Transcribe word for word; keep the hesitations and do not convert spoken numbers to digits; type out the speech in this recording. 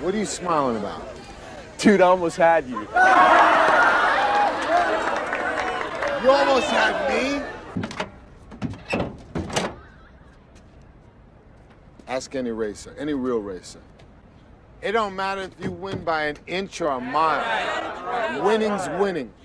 What are you smiling about? Dude, I almost had you. You almost had me? Ask any racer, any real racer. It don't matter if you win by an inch or a mile. Winning's winning.